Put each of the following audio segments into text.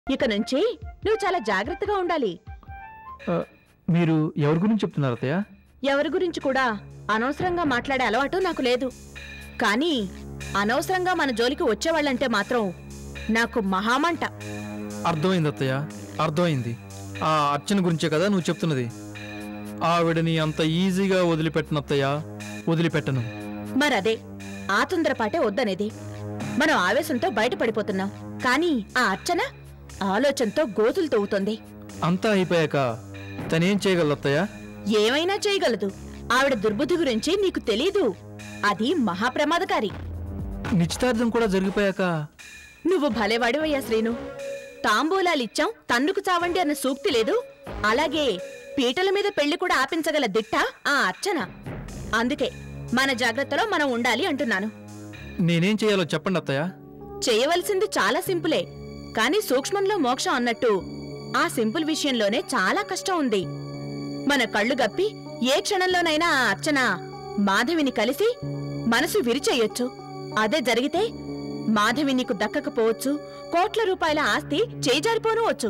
ఇక నుంచి నువ్వు చాలా జాగ్రత్తగా ఉండాలి. మీరు ఎవరి గురించి చెప్తున్నారు అత్తయ్య? ఎవరి గురించి కూడా అనవసరంగా మాట్లాడే అలవాటు నాకు లేదు. కానీ అనవసరంగా మన జోలికి వచ్చేవాళ్ళంటే మాత్రం నాకు మహామంట. అర్థమైంది అత్తయ్య, అర్థమైంది. ఆ అర్చన గురించే కదా నువ్వు చెప్తున్నది? ఆవిడని అంత ఈజీగా వదిలిపెట్టను అత్తయ్య, వదిలిపెట్టను. మరదే ఆ తొందరపాటే వద్దనేది. మనం ఆవేశంతో బయటపడిపోతున్నాం, కానీ ఆ అర్చన ఆలోచనతో గోతులు తవ్వుతోంది. అంతా అయిపోయాక తనేం చేయగలదు అత్తయ్య? ఏమైనా చేయగలదు. ఆవిడ దుర్బుద్ధి గురించి నీకు తెలీదు, అది మహాప్రమాదకారి. నిశ్చితార్థం కూడా జరిగిపోయాక? నువ్వు భలేవాడివయ్యా శ్రీను. తాంబూలాలిచ్చాం తన్నుకు చావండి అన్న సూక్తి లేదు, అలాగే పీటల మీద పెళ్లి కూడా ఆపించగల దిట్ట ఆ అర్చన. అందుకే మన జాగ్రత్తలో మనం ఉండాలి అంటున్నాను. నేనేం చేయాలో చెప్పండి అత్తయ్య. చేయవలసింది చాలా సింపులే, కానీ సూక్ష్మంలో మోక్షం అన్నట్టు ఆ సింపుల్ విషయంలోనే చాలా కష్టం ఉంది. మన కళ్ళు గప్పి ఏ క్షణంలోనైనా ఆ అర్చన మాధవిని కలిసి మనసు విరిచేయొచ్చు. అదే జరిగితే మాధవి నీకు దక్కకపోవచ్చు, కోట్ల రూపాయల ఆస్తి చేజారిపోను వచ్చు.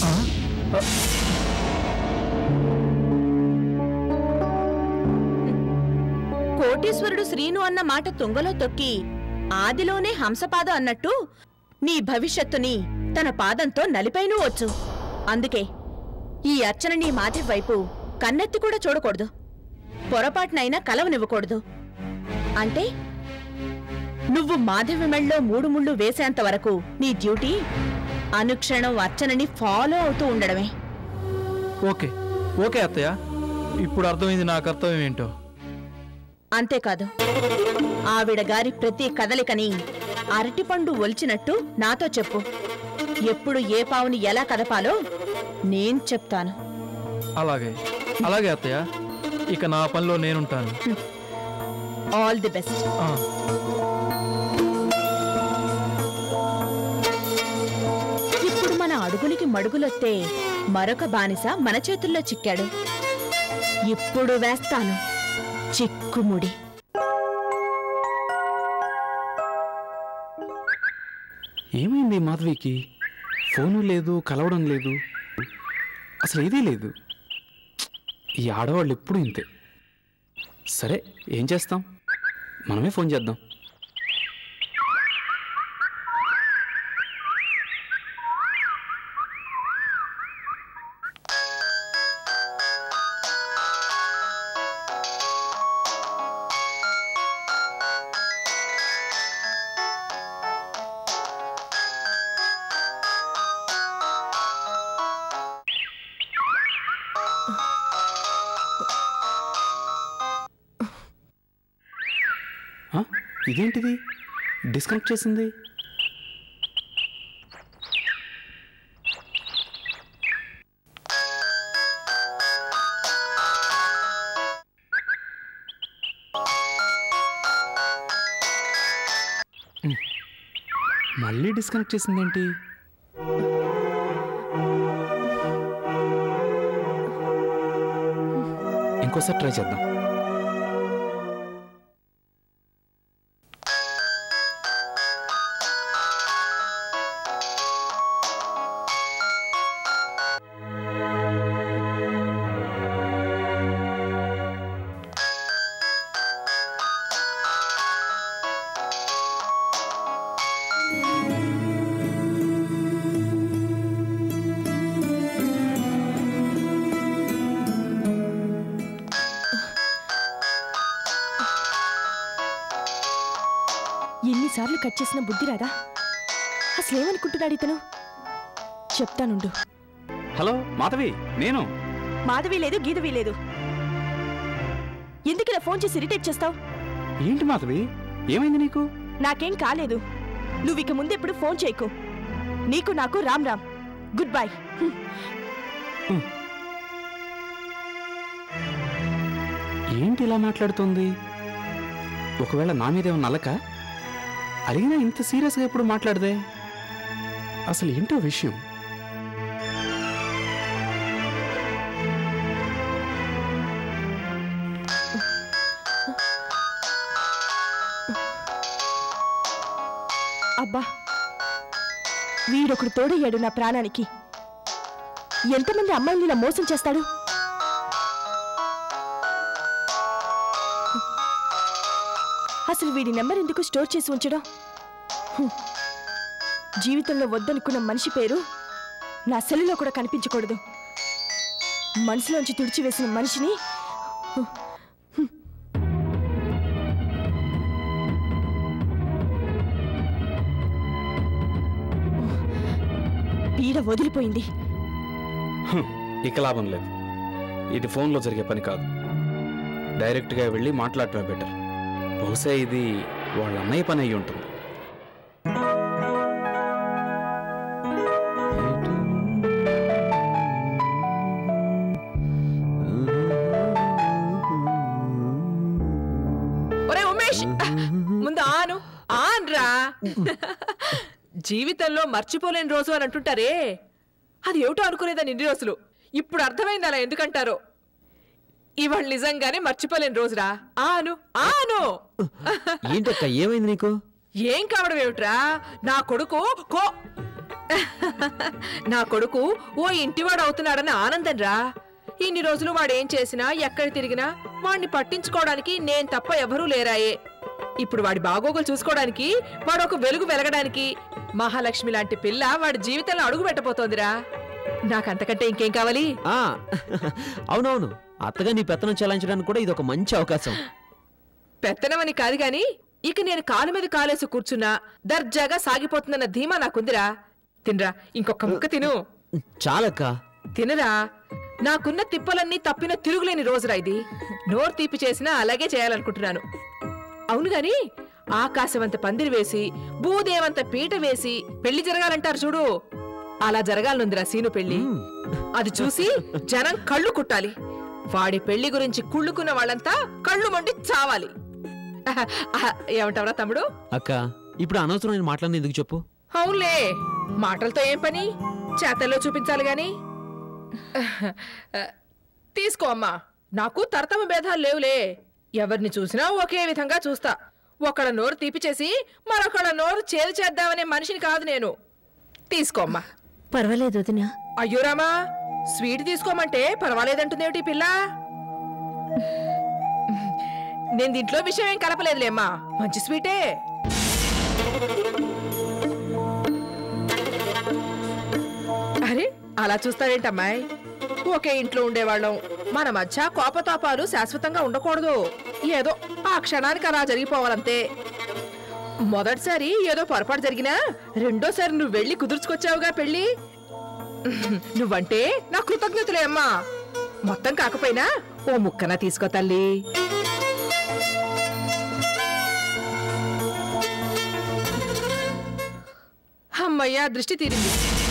కోటీశ్వరుడు శ్రీను అన్న మాట తుంగలో తొక్కి ఆదిలోనే హంసపాదం అన్నట్టు నీ భవిష్యత్తుని తన పాదంతో నలిపైనూ వచ్చు. అందుకే ఈ అర్చన నీ మాధవి వైపు కన్నెత్తి కూడా చూడకూడదు, పొరపాటునైనా కలవనివ్వకూడదు. అంటే నువ్వు మాధవి మెళ్ళలో 3 ముళ్ళు వేసేంత వరకు నీ డ్యూటీ అనుక్షణం అర్చనని ఫాలో అవుతూ ఉండడమే. ఓకే ఓకే అత్తయ్య, ఇప్పుడు అర్థమైంది నా కర్తవ్యం ఏంటో. అంతేకాదు, ఆవిడ గారి ప్రతి కదలికని అరటిపండు ఒలిచినట్టు నాతో చెప్పు. ఎప్పుడు ఏ పావుని ఎలా కదపాలో నేను చెప్తాను. అలాగే అలాగే అత్తయ్య, ఇక నా పనిలో నేనుంటాను. All the best. ఇప్పుడు మన అడుగులకి మడుగులొత్తే మరొక బానిస మన చేతుల్లో చిక్కాడు. ఇప్పుడు వేస్తాను చిక్కుముడి. ఏమైంది మాధవికి? ఫోను లేదు, కలవడం లేదు, అసలు ఏదీ లేదు. ఈ ఆడవాళ్ళు ఎప్పుడు ఇంతే. సరే ఏం చేస్తాం, మనమే ఫోన్ చేద్దాం. ఇదేంటిది డిస్కనెక్ట్ చేసింది? మళ్ళీ డిస్కనెక్ట్ చేసిందేంటి? ఇంకోసారి ట్రై చేద్దాం. ఎన్నిసార్లు కట్ చేసిన బుద్ధి రాదా? అసలేమనుకుంటున్నాడు ఇతను? చెప్తానుండు. హలో మాధవి, నేను. మాధవి లేదు, గీధవి లేదు. ఎందుకు ఇలా ఫోన్ చేసి ఇరిటేట్ చేస్తావు? ఏంటి మాధవి, ఏమైంది నీకు? నాకేం కాలేదు. నువ్వు ఇక ముందెప్పుడు ఫోన్ చేయకు. నీకు నాకు రామ్ రామ్, గుడ్ బై. ఏంటి ఇలా మాట్లాడుతోంది? ఒకవేళ నా మీదేమన్నా నలక? అడిగినా ఇంత సీరియస్గా ఎప్పుడు మాట్లాడదే? అసలు ఏంటో విషయం. అబ్బా, వీడొకడు తోడయ్యాడు నా ప్రాణానికి. ఎంతమంది అమ్మాయిని ఇలా మోసం చేస్తాడు? అసలు వీడి నెంబర్ ఎందుకు స్టోర్ చేసి ఉంచడం? జీవితంలో వద్దనుకున్న మనిషి పేరు నా సెల్లులో కూడా కనిపించకూడదు. మనసులోంచి తుడిచివేసిన మనిషిని పీడ వదిలిపోయింది. ఇక లాభం లేదు. ఇది ఫోన్లో జరిగే పని కాదు. డైరెక్ట్గా వెళ్ళి మాట్లాడటమే బెటర్. బహుశా ఇది వాళ్ళ అన్నయ్య పని అయ్యి ఉంటుంది. ఒరే ఉమేష్, ముందు ఆన్రా. జీవితంలో మర్చిపోలేని రోజు అని అంటుంటారే, అది ఏమిటో అనుకునేదాన్ని ఇన్ని రోజులు. ఇప్పుడు అర్థమైంది అలా ఎందుకంటారో. ఇవాళ నిజంగానే మర్చిపోలేని రోజురా. ఆను ఆను. ఏంటక్క, ఏమైంది నీకు? ఏం కావడం ఏమిట్రా, నా కొడుకు ఓ ఇంటివాడు అవుతున్నాడన్న ఆనందం రా. ఇన్ని రోజులు వాడేం చేసినా ఎక్కడ తిరిగినా వాడిని పట్టించుకోవడానికి నేను తప్ప ఎవరూ లేరాయే. ఇప్పుడు వాడి బాగోగులు చూసుకోవడానికి, వాడు ఒక వెలుగు వెలగడానికి మహాలక్ష్మి లాంటి పిల్ల వాడి జీవితంలో అడుగు పెట్టబోతోందిరా. నాకంతకంటే ఇంకేం కావాలి? అవునవును, అత్తగా నీ పెత్తనం చెలాయించడానికి కూడా ఇది ఒక మంచి అవకాశం. పెత్తనమని కాదు గాని, ఇక నేను కాలు మీద కాలేసి కూర్చున్నా దర్జాగా సాగిపోతుందన్న ధీమా నాకుందిరా. తినరా, ఇంకొక ముక్క తిను. చాలక్క. తినరా, నాకున్న తిప్పలన్నీ తప్పిన తిరుగులేని రోజురా ఇది. నోరు తీపి చేసినా అలాగే చేయాలనుకుంటున్నాను. అవును గాని, ఆకాశవంత పందిరి వేసి భూదేవంత పీట వేసి పెళ్లి జరగాలంటారు చూడు, అలా జరగాలనుందిరా సీను పెళ్లి. అది చూసి జనం కళ్ళు కుట్టాలి. వాడి పెళ్లి గురించి కుళ్ళుకున్న వాళ్ళంతా కళ్ళు మండి చావాలి. ఏమంటావరా తమ్ముడు? అక్క, ఇప్పుడు అనవసరమైన మాటలన్నీ ఎందుకు చెప్పు? అవునులే, మాటలతో ఏం పని, చేతల్లో చూపించాలి గాని. తీసుకో అమ్మా, నాకు తరతమ భేదాలు లేవులే. ఎవరిని చూసినా ఒకే విధంగా చూస్తా. ఒకళ్ళ నోరు తీపిచేసి మరొకళ్ళ నోరు చేదు చేద్దామనే మనిషిని కాదు నేను. తీసుకోమ్మా. పర్వాలేదు వదినా. అయ్యో రామా, స్వీట్ తీసుకోమంటే పర్వాలేదంటుందేమిటి పిల్ల? నేను దీంట్లో విషయం ఏం కలపలేదులేమ్మా, మంచి స్వీటే. అరే అలా చూస్తావేంటమ్మాయి? ఒకే ఇంట్లో ఉండేవాళ్ళం, మన మధ్య కోపతాపాలు శాశ్వతంగా ఉండకూడదు. ఏదో ఆ క్షణానికి అలా జరిగిపోవాలంతే. మొదటిసారి ఏదో పొరపాటు జరిగినా రెండోసారి నువ్వు వెళ్ళి కుదుర్చుకొచ్చావుగా పెళ్లి. నువ్వంటే నా కృతజ్ఞతలే అమ్మా. మొత్తం కాకపోయినా ఓ ముక్కన తీసుకో తల్లి. అమ్మయ్యా, దృష్టి తీరింది.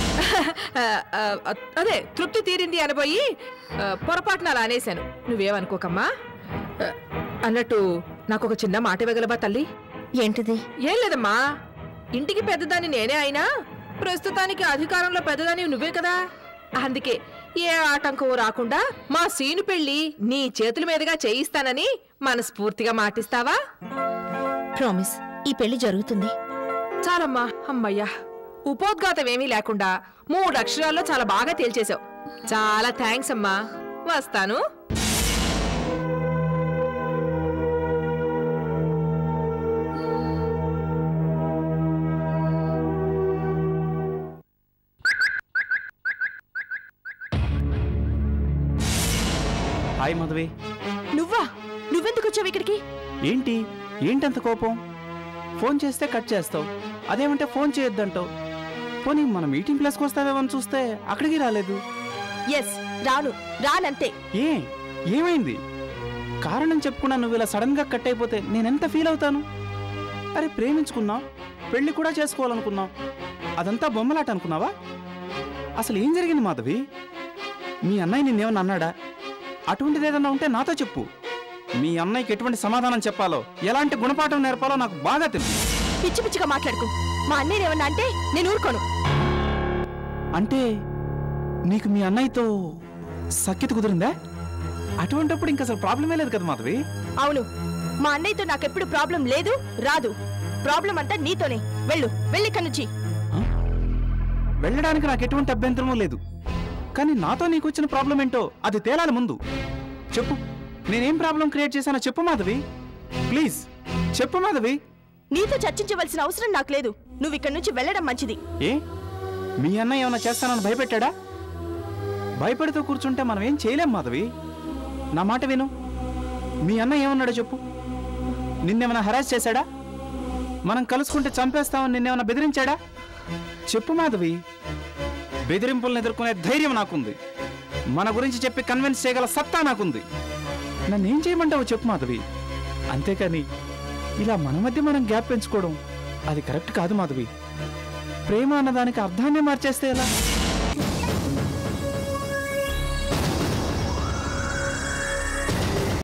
అదే తృప్తి తీరింది అనబోయి పొరపాటున అలా అనేశాను. నువ్వేమనుకోకమ్మా. అన్నట్టు నాకు ఒక చిన్న మాట ఇవ్వగలవా తల్లి? ఏంటిది? ఏం లేదమ్మా, ఇంటికి పెద్దదాన్ని నేనే అయినా ప్రస్తుతానికి అధికారంలో పెద్దదాన్ని నువ్వే కదా. అందుకే ఏ ఆటంకం రాకుండా మా సీను పెళ్లి నీ చేతుల మీదుగా చేయిస్తానని మనస్ఫూర్తిగా మాటిస్తావా? ప్రామిస్, ఈ పెళ్లి జరుగుతుంది. చాలమ్మా. అమ్మయ్యా, ఉపోద్ఘాతం ఏమీ లేకుండా 3 అక్షరాల్లో చాలా బాగా తేల్చేశావు. చాలా థ్యాంక్స్ అమ్మా. వస్తాను. హాయ్ మాధవి. నువ్వెందుకు వచ్చావు ఇక్కడికి? ఏంటంత కోపం? ఫోన్ చేస్తే కట్ చేస్తావు, అదేమంటే ఫోన్ చేయొద్దంటావు. పోనీ మన మీటింగ్ ప్లేస్కి వస్తావేమని చూస్తే అక్కడికి రాలేదు. ఎస్, రానంతే. ఏమైంది? కారణం చెప్పుకున్నా నువ్వు ఇలా సడన్ గా కట్ అయిపోతే నేనెంత ఫీల్ అవుతాను? అరే, ప్రేమించుకున్నావు, పెళ్లి కూడా చేసుకోవాలనుకున్నావు, అదంతా బొమ్మలాట అనుకున్నావా? అసలు ఏం జరిగింది మాధవి? మీ అన్నయ్య నిన్నేమన్నా అన్నాడా? అటువంటిది ఏదన్నా ఉంటే నాతో చెప్పు. మీ అన్నయ్యకి ఎటువంటి సమాధానం చెప్పాలో, ఎలాంటి గుణపాఠం నేర్పాలో నాకు బాగా తెలుసు. పిచ్చి పిచ్చిగా మాట్లాడుకో. మా అన్నయ్య ఏమన్నా అంటే నేను ఊరుకోను. అంటే నీకు మీ అన్నయ్యతో సఖ్యత కుదిరిందా? అటువంటిప్పుడు ఇంక అసలు ప్రాబ్లమే లేదు కదా మాధవి. అవును, మా అన్నయ్యతో నాకెప్పుడు ప్రాబ్లం లేదు, రాదు. ప్రాబ్లం అంతా నీతోనే. వెళ్ళిక్కడి నుంచి. వెళ్ళడానికి నాకు ఎటువంటి అభ్యంతరమూ లేదు. కానీ నాతో నీకు వచ్చిన ప్రాబ్లం ఏంటో అది తేలాలి ముందు. చెప్పు, నేనేం ప్రాబ్లం క్రియేట్ చేశానో చెప్పు మాధవి. ప్లీజ్ చెప్పు మాధవి. నీతో చర్చించవలసిన అవసరం నాకు లేదు. నువ్వు ఇక్కడి నుంచి వెళ్ళడం మంచిది. ఏ మీ అన్న ఏమన్నా చేస్తానని భయపెట్టాడా? భయపడుతూ కూర్చుంటే మనం ఏం చేయలేం మాధవి. నా మాట విను. మీ అన్న ఏమన్నాడో చెప్పు. నిన్నేమైనా హరాస్ చేశాడా? మనం కలుసుకుంటే చంపేస్తామని నిన్నేమైనా బెదిరించాడా? చెప్పు మాధవి. బెదిరింపులను ఎదుర్కొనే ధైర్యం నాకుంది. మన గురించి చెప్పి కన్విన్స్ చేయగల సత్తా నాకుంది. నన్నేం చేయమంటావో చెప్పు మాధవి. అంతేకాని ఇలా మన మధ్య మనం గ్యాప్ పెంచుకోవడం అది కరెక్ట్ కాదు మాధవి. ప్రేమ అన్నదానికి అర్థాన్నే మార్చేస్తే ఎలా?